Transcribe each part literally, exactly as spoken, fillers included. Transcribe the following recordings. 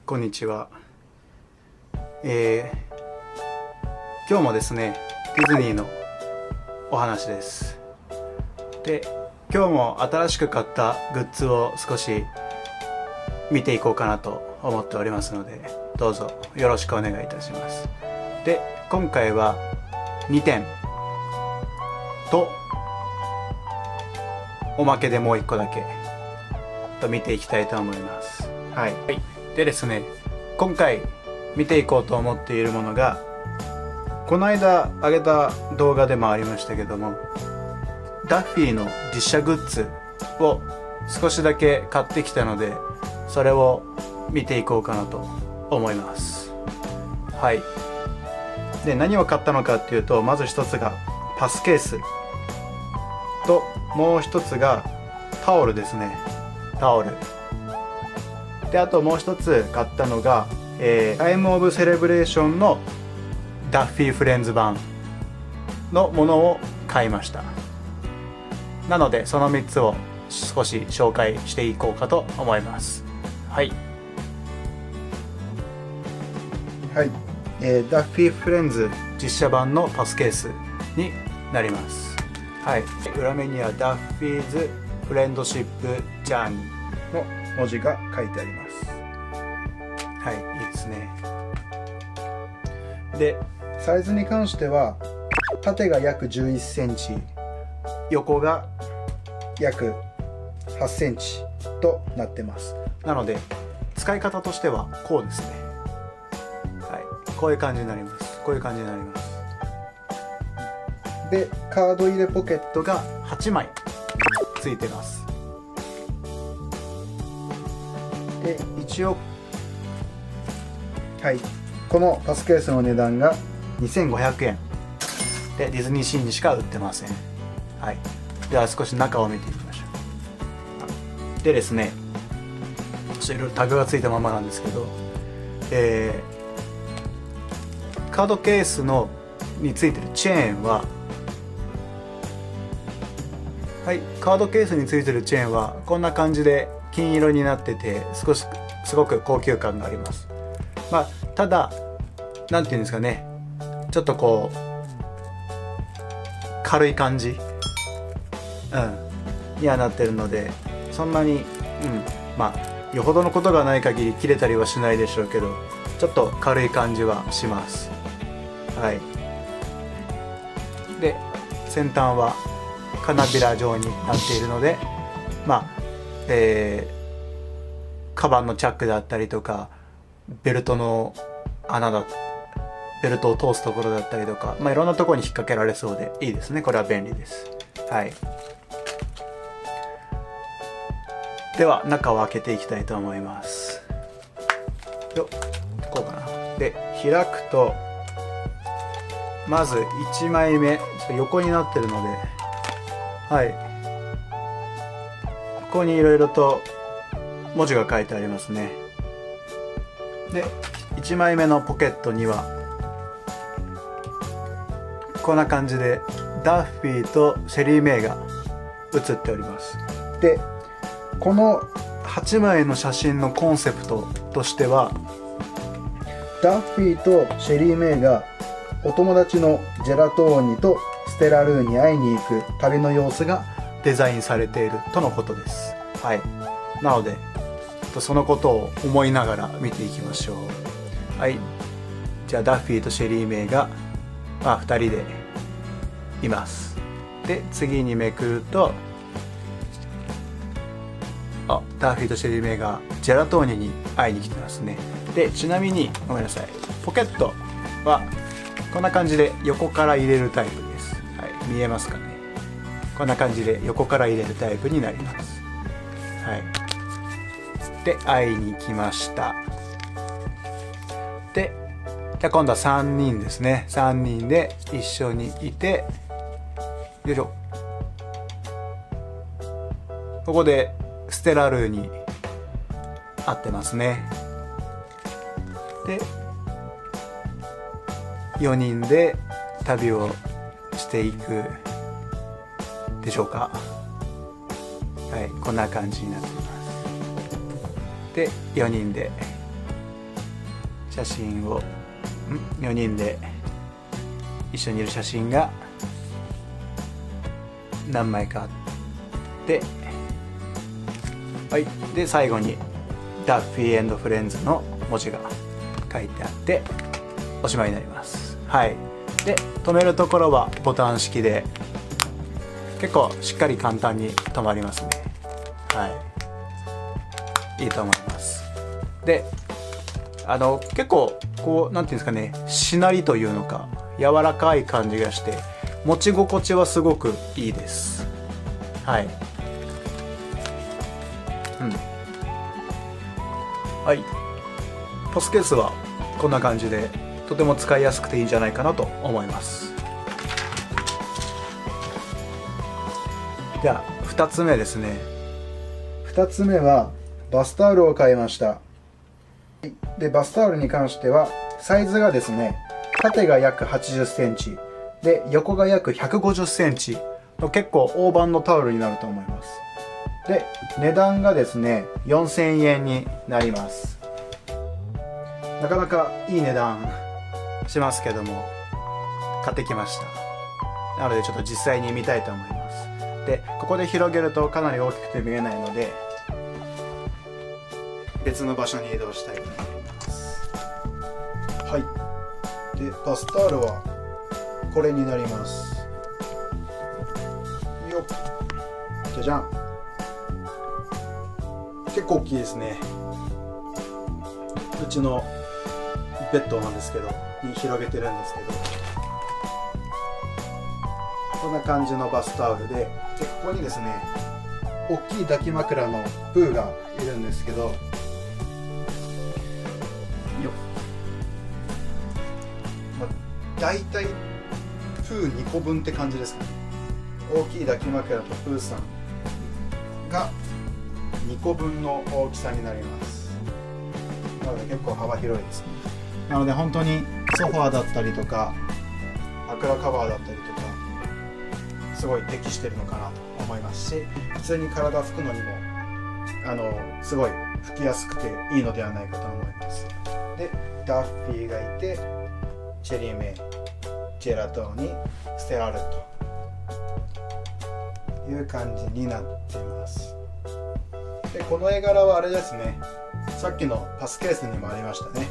こんにちは。えー、今日もですね、ディズニーのお話です。で、今日も新しく買ったグッズを少し見ていこうかなと思っておりますので、どうぞよろしくお願いいたします。で、今回はにてんとおまけでもういっこだけと見ていきたいと思います。はい。でですね、今回見ていこうと思っているものが、この間上げた動画でもありましたけども、ダッフィーの実写グッズを少しだけ買ってきたので、それを見ていこうかなと思います。はい。で、何を買ったのかっていうと、まず一つがパスケースと、もう一つがタオルですね。タオルで、あともう一つ買ったのが、えー、タイムオブセレブレーションのダッフィーフレンズ版のものを買いました。なのでそのみっつを少し紹介していこうかと思います。はい、はい、えー、ダッフィーフレンズ実写版のパスケースになります。はい、裏面にはダッフィーズフレンドシップジャーニーの文字が書いてあります。はい、いいですね。で、サイズに関しては縦が約じゅういっセンチ、横が約はちセンチとなってます。なので使い方としてはこうですね。はい、こういう感じになります。こういう感じになります。で、カード入れポケットがはちまいついてます。で、一応はい、このパスケースの値段がにせんごひゃくえんで、ディズニーシーにしか売ってません。はい、では少し中を見ていきましょう。でですね、いろいろタグがついたままなんですけど、えー、カードケースのについてるチェーンは、はい、カードケースについてるチェーンはこんな感じで金色になってて、少しすごく高級感があります。まあ、ただなんていうんですかね、ちょっとこう軽い感じ、うん、にはなってるので、そんなに、うん、まあよほどのことがない限り切れたりはしないでしょうけど、ちょっと軽い感じはします。はい。で、先端は花びら状になっているので、まあ、えー、カバンのチャックだったりとか、ベルトの穴だ、ベルトを通すところだったりとか、まあ、いろんなところに引っ掛けられそうでいいですね。これは便利です。はい。では中を開けていきたいと思います。よっ、こうかな。で、開くとまずいちまいめ、ちょっと横になってるので、はい、ここにいろいろと文字が書いてありますね。で、いちまいめのポケットにはこんな感じでダッフィーとシェリー・メイが写っております。で、このはちまいの写真のコンセプトとしては、ダッフィーとシェリー・メイがお友達のジェラトーニとステラルーに会いに行く旅の様子がデザインされているとのことです。はい、なのでそのことを思いながら見ていきましょう。はい、じゃあダッフィーとシェリー・メイが、まあ、ふたりでいます。で、次にめくると、あ、ダッフィーとシェリー・メイがジェラトーニに会いに来てますね。で、ちなみにごめんなさい、ポケットはこんな感じで横から入れるタイプです。はい、見えますかね。こんな感じで横から入れるタイプになります。はい。で、会いに来ました。で、じゃあ今度はさんにんですね。さんにんで一緒にいて、よいしょ。ここでステラルーに会ってますね。で、よにんで旅をしていくでしょうか。はい、こんな感じになっています。で、よにんで写真をよにんで一緒にいる写真が何枚かあって、はい、で最後にダッフィー&フレンズの文字が書いてあっておしまいになります。はい、で止めるところはボタン式で結構しっかり簡単に止まりますね。はい、いいと思います。であの結構こうなんていうんですかね、しなりというのか柔らかい感じがして持ち心地はすごくいいです。はい、うん、はい、ポスケースはこんな感じでとても使いやすくていいんじゃないかなと思います。ではふたつめですね。ふたつめはバスタオルを買いました。でバスタオルに関してはサイズがですね、縦が約はちじゅっセンチで横が約ひゃくごじゅっセンチの結構大判のタオルになると思います。で値段がですねよんせんえんになります。なかなかいい値段しますけども買ってきました。なのでちょっと実際に見たいと思います。でここで広げるとかなり大きくて見えないので別の場所に移動したいと思います。はい、でバスタオルはこれになります。よっ、じゃじゃん。結構大きいですね。うちのベッドなんですけどに広げてるんですけど、こんな感じのバスタオルで、でここにですね大きい抱き枕のプーがいるんですけど、よっ、まあ、だいたいプーにこぶんって感じですかね。大きい抱き枕とプーさんがにこぶんの大きさになります。なので結構幅広いですね。なので本当にソファーだったりとか枕カバーだったりとかすごい適してるのかなと思いますし、普通に体拭くのにもあのすごい拭きやすくていいのではないかと思います。でダッフィーがいて、チェリーメイ、ジェラトーニ、ステラルという感じになっています。でこの絵柄はあれですね、さっきのパスケースにもありましたね。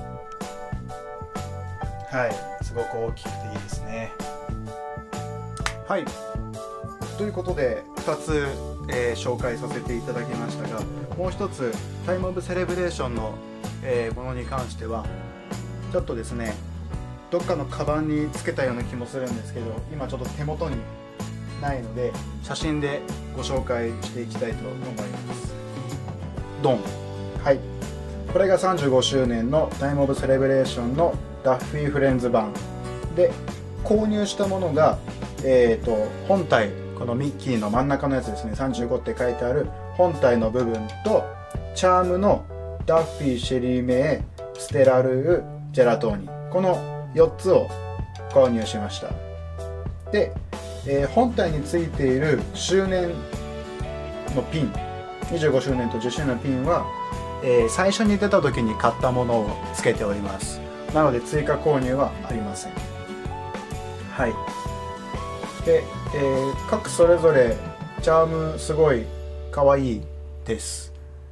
はい、すごく大きくていいですね。はい、ということでふたつ、えー、紹介させていただきましたが、もう一つタイムオブセレブレーションの、えー、ものに関してはちょっとですねどっかのカバンにつけたような気もするんですけど、今ちょっと手元にないので写真でご紹介していきたいと思います。ドン。はい、これがさんじゅうごしゅうねんのタイムオブセレブレーションのダッフィーフレンズ版で、購入したものが、えー、と本体、このミッキーの真ん中のやつですね、さんじゅうごって書いてある本体の部分とチャームのダッフィー、シェリーメイ、ステラルー、ジェラトーニ、このよっつを購入しました。で、えー、本体についている周年のピン、にじゅうごしゅうねんとじゅっしゅうねんのピンは、えー、最初に出た時に買ったものをつけております。なので追加購入はありません。はい。で、えー、各それぞれチャームすごい可愛いです。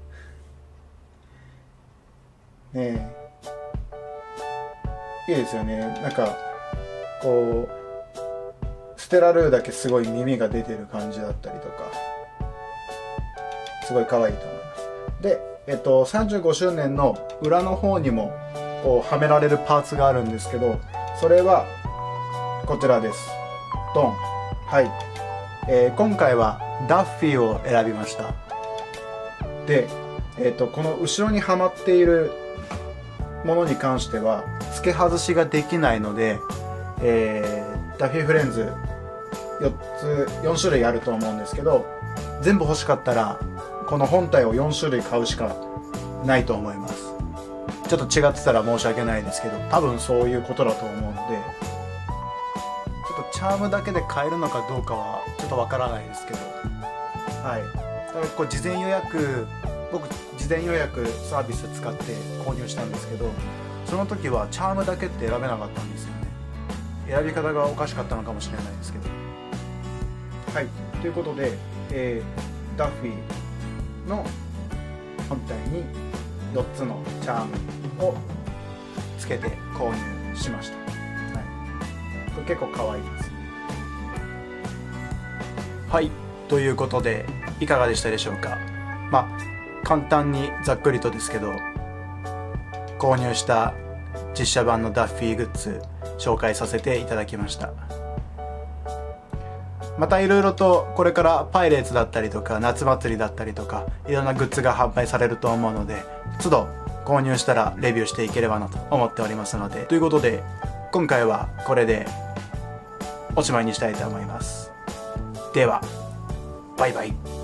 ねえ、いいですよね。なんかこうステラルーだけすごい耳が出てる感じだったりとか、すごい可愛いと思います。で、えっとさんじゅうごしゅうねんの裏の方にもこうはめられるパーツがあるんですけど、それはこちらです。ドン。はい、えー、今回はダッフィーを選びました。で、えーと、この後ろにはまっているものに関しては付け外しができないので、えー、ダッフィーフレンズよっつよんしゅるいあると思うんですけど、全部欲しかったらこの本体をよんしゅるい買うしかないと思います。ちょっと違ってたら申し訳ないですけど、多分そういうことだと思うので、ちょっとチャームだけで買えるのかどうかはちょっとわからないですけど、はい、だからこう事前予約、僕事前予約サービス使って購入したんですけど、 その時はチャームだけって選べなかったんですよね。選び方がおかしかったのかもしれないですけど。はい、ということで、えー、ダッフィーの本体によっつのチャームをつけて購入しました。はい、これ結構可愛いです。はい、ということでいかがでしたでしょうか。まあ簡単にざっくりとですけど、購入した実写版のダッフィーグッズ紹介させていただきました。またいろいろとこれからパイレーツだったりとか夏祭りだったりとかいろんなグッズが販売されると思うので、都度購入したらレビューしていければなと思っておりますので、ということで今回はこれでおしまいにしたいと思います。ではバイバイ。